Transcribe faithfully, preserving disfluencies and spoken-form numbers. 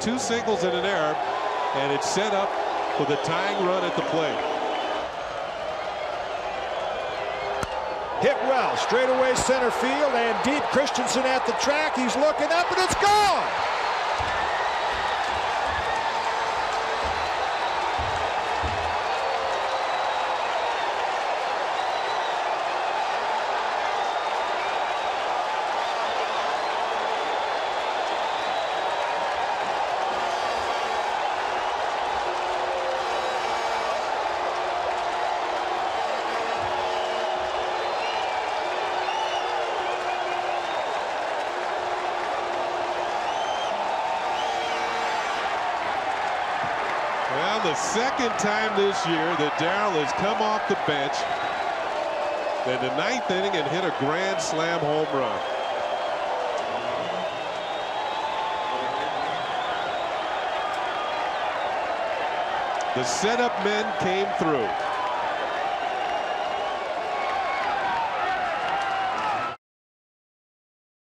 two singles and an error, and it's set up for the tying run at the plate. Hit well, straightaway center field, and deep. Christensen at the track. He's looking up, and it's gone. Well, the second time this year that Darryl has come off the bench in the ninth inning and hit a grand slam home run. The setup men came through.